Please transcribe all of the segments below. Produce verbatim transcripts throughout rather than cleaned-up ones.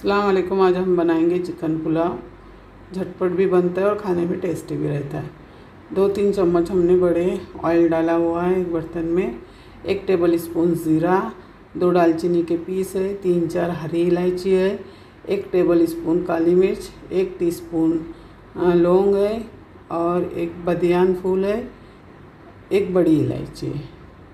अस्सलाम वालेकुम। आज हम बनाएंगे चिकन पुलाव। झटपट भी बनता है और खाने में टेस्टी भी रहता है। दो तीन चम्मच हमने बड़े ऑयल डाला हुआ है एक बर्तन में। एक टेबल स्पून ज़ीरा, दो दालचीनी के पीस है, तीन चार हरी इलायची है, एक टेबल स्पून काली मिर्च, एक टीस्पून लौंग है और एक बदियान फूल है, एक बड़ी इलायची है।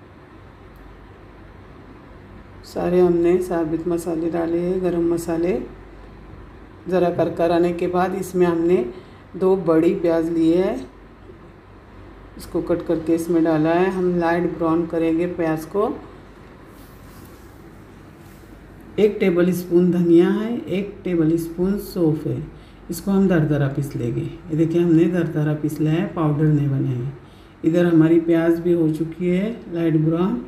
सारे हमने साबित मसाले डाले हैं, गरम मसाले। ज़रा करकर आने के बाद इसमें हमने दो बड़ी प्याज लिए है, इसको कट करके इसमें डाला है। हम लाइट ब्राउन करेंगे प्याज को। एक टेबल स्पून धनिया है, एक टेबल स्पून सौंफ है, इसको हम दरदरा पीस लेंगे। ये देखिए हमने दरदरा पीस लिया है, पाउडर नहीं बने हैं। इधर हमारी प्याज भी हो चुकी है लाइट ब्राउन।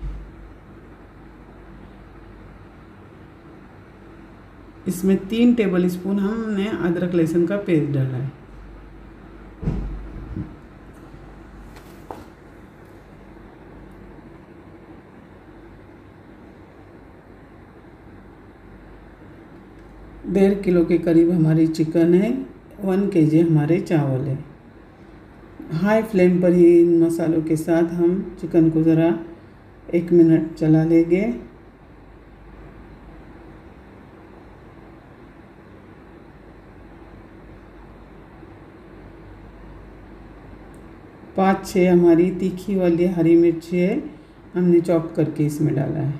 इसमें तीन टेबल स्पून हमने अदरक लहसुन का पेस्ट डाला है। डेढ़ किलो के करीब हमारी चिकन है, वन केजी हमारे चावल है। हाई फ्लेम पर ही इन मसालों के साथ हम चिकन को ज़रा एक मिनट चला लेंगे। पाँच छः हमारी तीखी वाली हरी मिर्ची है, हमने चॉप करके इसमें डाला है।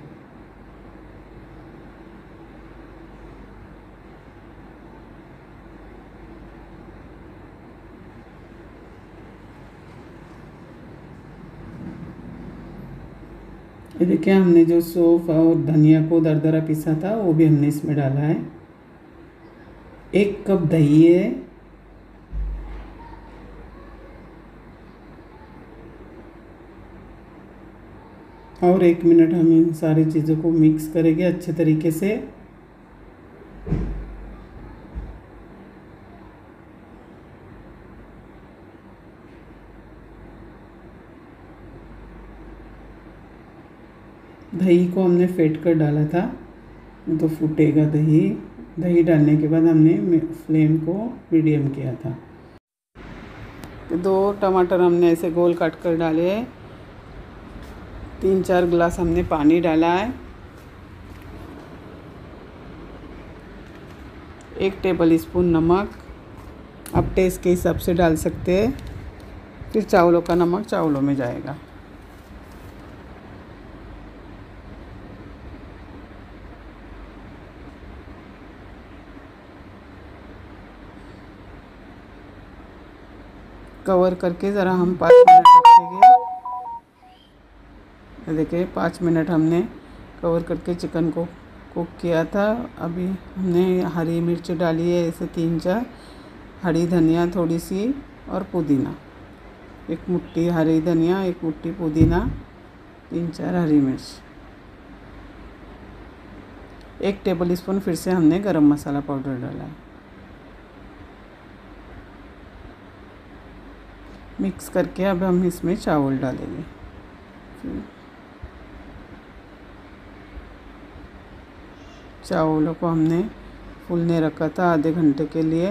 ये देखिए हमने जो सौंफ और धनिया को दरदरा पीसा था वो भी हमने इसमें डाला है। एक कप दही है, और एक मिनट हम इन सारी चीज़ों को मिक्स करेंगे अच्छे तरीके से। दही को हमने फेंट कर डाला था, तो फूटेगा दही। दही डालने के बाद हमने फ्लेम को मीडियम किया था। दो टमाटर हमने ऐसे गोल काट कर डाले हैं। तीन चार गिलास हमने पानी डाला है। एक टेबल स्पून नमक, आप टेस्ट के हिसाब से डाल सकते हैं। फिर चावलों का नमक चावलों में जाएगा। कवर करके ज़रा हम पाँच मिनट रखेंगे। देखिए पाँच मिनट हमने कवर करके चिकन को कुक किया था। अभी हमने हरी मिर्च डाली है ऐसे तीन चार, हरी धनिया थोड़ी सी और पुदीना, एक मुट्ठी हरी धनिया, एक मुट्ठी पुदीना, तीन चार हरी मिर्च। एक टेबल स्पून फिर से हमने गरम मसाला पाउडर डाला है। मिक्स करके अब हम इसमें चावल डालेंगे। चावलों को हमने फूलने रखा था आधे घंटे के लिए।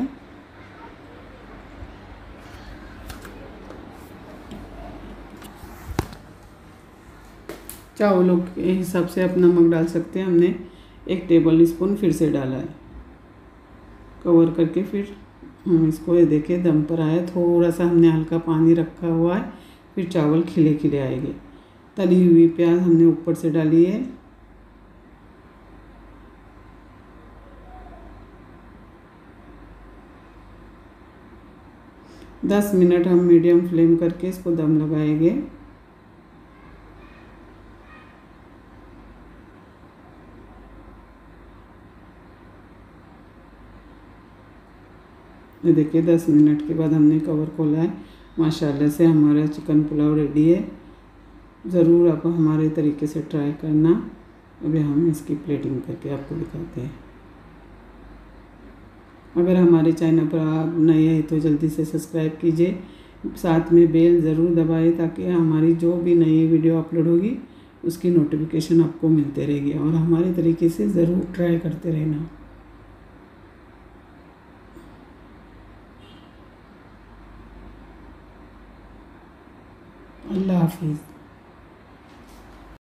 चावलों के हिसाब से आप नमक डाल सकते हैं। हमने एक टेबल स्पून फिर से डाला है। कवर करके फिर हम इसको ये देखिए दम पर आया। थोड़ा सा हमने हल्का पानी रखा हुआ है, फिर चावल खिले खिले आएंगे। तली हुई प्याज हमने ऊपर से डाली है। दस मिनट हम मीडियम फ्लेम करके इसको दम लगाएंगे। ये देखिए दस मिनट के बाद हमने कवर खोला है। माशाल्लाह से हमारा चिकन पुलाव रेडी है। ज़रूर आप हमारे तरीके से ट्राई करना। अभी हम इसकी प्लेटिंग करके आपको दिखाते हैं। अगर हमारे चैनल पर आप नए हैं तो जल्दी से सब्सक्राइब कीजिए, साथ में बेल ज़रूर दबाएं ताकि हमारी जो भी नई वीडियो अपलोड होगी उसकी नोटिफिकेशन आपको मिलते रहेगी। और हमारे तरीके से ज़रूर ट्राई करते रहना। अल्लाह हाफिज़।